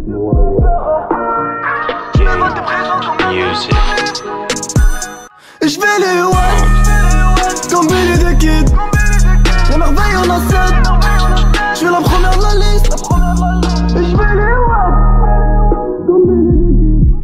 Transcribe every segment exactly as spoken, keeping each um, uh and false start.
Je vais les ouais, comme Billy the Kid. Les merveilles en a sept. Je suis la première de la liste. Et je vais les ouais, comme Billy the Kid.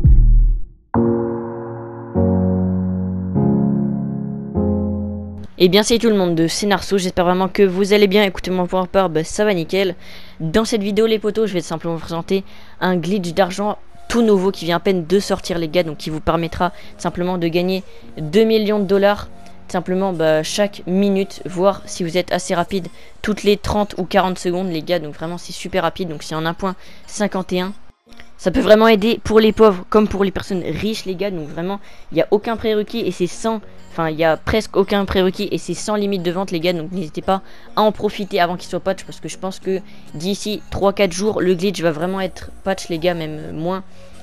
Et bien c'est tout le monde de Cénarso, j'espère vraiment que vous allez bien. Écoutez, moi pour ma part, bah, ça va nickel. Dans cette vidéo les potos, je vais simplement vous présenter un glitch d'argent tout nouveau qui vient à peine de sortir les gars, donc qui vous permettra simplement de gagner deux millions de dollars simplement bah, chaque minute, voire si vous êtes assez rapide toutes les trente ou quarante secondes les gars. Donc vraiment c'est super rapide, donc c'est en un point cinquante et un. Ça peut vraiment aider pour les pauvres comme pour les personnes riches les gars. Donc vraiment il n'y a aucun prérequis et c'est sans, enfin il y a presque aucun prérequis et c'est sans limite de vente les gars. Donc n'hésitez pas à en profiter avant qu'il soit patch, parce que je pense que d'ici trois quatre jours le glitch va vraiment être patch les gars, même moins.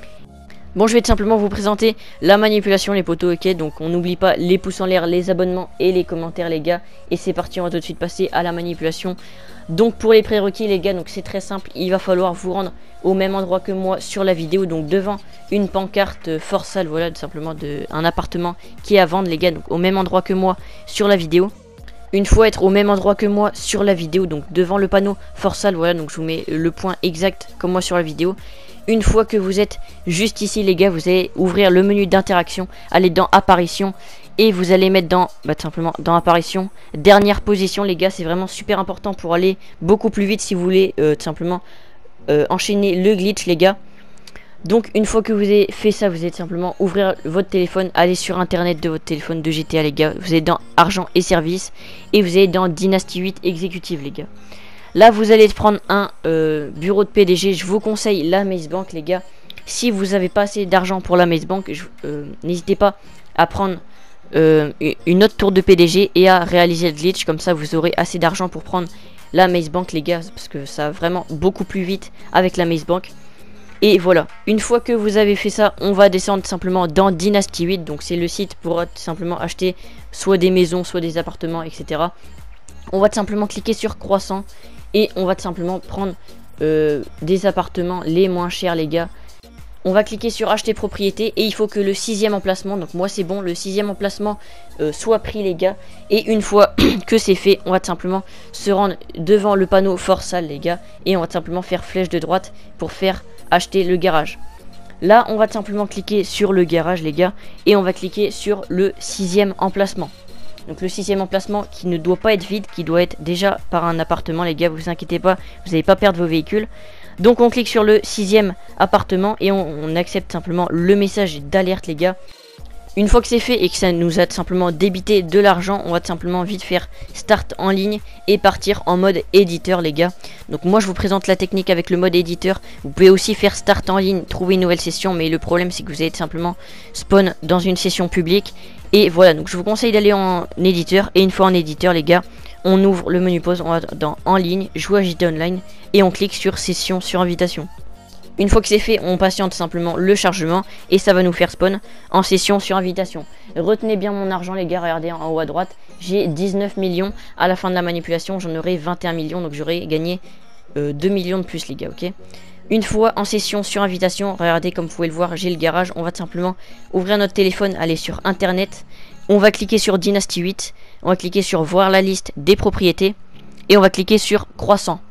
Bon, je vais tout simplement vous présenter la manipulation les potos, ok. Donc on n'oublie pas les pouces en l'air, les abonnements et les commentaires les gars. Et c'est parti, on va tout de suite passer à la manipulation. Donc pour les prérequis les gars, donc c'est très simple, il va falloir vous rendre au même endroit que moi sur la vidéo, donc devant une pancarte for sale, voilà, tout simplement de un appartement qui est à vendre les gars, donc au même endroit que moi sur la vidéo. Une fois être au même endroit que moi sur la vidéo, donc devant le panneau for sale, voilà, donc je vous mets le point exact comme moi sur la vidéo. Une fois que vous êtes juste ici les gars, vous allez ouvrir le menu d'interaction, aller dans apparition et vous allez mettre dans, bah, tout simplement dans apparition, dernière position les gars. C'est vraiment super important pour aller beaucoup plus vite si vous voulez euh, tout simplement euh, enchaîner le glitch les gars. Donc une fois que vous avez fait ça, vous allez simplement ouvrir votre téléphone, aller sur internet de votre téléphone de G T A les gars. Vous allez dans argent et services et vous allez dans Dynasty huit exécutive les gars. Là vous allez prendre un euh, bureau de P D G. Je vous conseille la Maze Bank les gars. Si vous n'avez pas assez d'argent pour la Maze Bank, euh, n'hésitez pas à prendre euh, une autre tour de P D G et à réaliser le glitch. Comme ça vous aurez assez d'argent pour prendre la Maze Bank les gars, parce que ça va vraiment beaucoup plus vite avec la Maze Bank. Et voilà, une fois que vous avez fait ça, on va descendre simplement dans Dynasty huit. Donc c'est le site pour simplement acheter soit des maisons, soit des appartements, et cetera. On va tout simplement cliquer sur croissant et on va tout simplement prendre euh, des appartements les moins chers les gars. On va cliquer sur acheter propriété et il faut que le sixième emplacement, donc moi c'est bon, le sixième emplacement euh, soit pris les gars. Et une fois que c'est fait, on va tout simplement se rendre devant le panneau for sale les gars et on va tout simplement faire flèche de droite pour faire acheter le garage. Là on va tout simplement cliquer sur le garage les gars et on va cliquer sur le sixième emplacement. Donc le sixième emplacement qui ne doit pas être vide, qui doit être déjà par un appartement les gars, vous inquiétez pas, vous n'allez pas perdre vos véhicules. Donc on clique sur le sixième appartement et on, on accepte simplement le message d'alerte les gars. Une fois que c'est fait et que ça nous a tout simplement débité de l'argent, on va tout simplement vite faire start en ligne et partir en mode éditeur les gars. Donc moi je vous présente la technique avec le mode éditeur. Vous pouvez aussi faire start en ligne, trouver une nouvelle session, mais le problème c'est que vous allez tout simplement spawn dans une session publique. Et voilà, donc je vous conseille d'aller en éditeur. Et une fois en éditeur les gars, on ouvre le menu pause, on va dans en ligne, jouer à J T Online et on clique sur session sur invitation. Une fois que c'est fait, on patiente simplement le chargement et ça va nous faire spawn en session sur invitation. Retenez bien mon argent les gars, regardez en haut à droite, j'ai dix-neuf millions. À la fin de la manipulation, j'en aurai vingt et un millions, donc j'aurai gagné euh, deux millions de plus les gars, ok. Une fois en session sur invitation, regardez comme vous pouvez le voir, j'ai le garage. On va tout simplement ouvrir notre téléphone, aller sur internet. On va cliquer sur Dynasty huit, on va cliquer sur voir la liste des propriétés et on va cliquer sur croissant.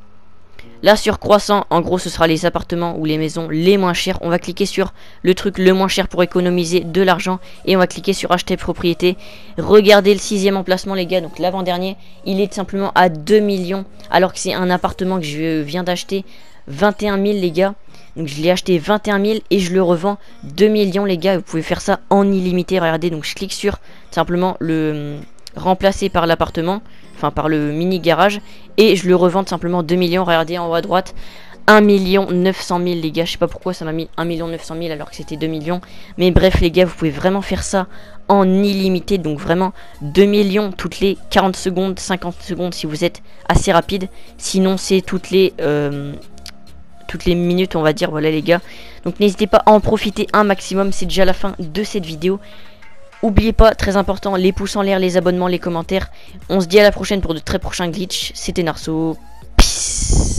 Là sur croissant, en gros ce sera les appartements ou les maisons les moins chères. On va cliquer sur le truc le moins cher pour économiser de l'argent et on va cliquer sur acheter propriété. Regardez le sixième emplacement les gars, donc l'avant-dernier, il est simplement à deux millions alors que c'est un appartement que je viens d'acheter vingt et un mille les gars. Donc je l'ai acheté vingt et un mille et je le revends deux millions les gars. Vous pouvez faire ça en illimité, regardez. Donc je clique sur simplement le remplacer par l'appartement, enfin par le mini garage, et je le revends tout simplement deux millions. Regardez en haut à droite, un million neuf cent mille les gars. Je sais pas pourquoi ça m'a mis un million neuf cent mille alors que c'était deux millions, mais bref les gars, vous pouvez vraiment faire ça en illimité. Donc vraiment deux millions toutes les quarante secondes, cinquante secondes si vous êtes assez rapide. Sinon c'est toutes les euh, toutes les minutes on va dire, voilà les gars. Donc n'hésitez pas à en profiter un maximum. C'est déjà la fin de cette vidéo. Oubliez pas, très important, les pouces en l'air, les abonnements, les commentaires. On se dit à la prochaine pour de très prochains glitches. C'était Narso. Peace.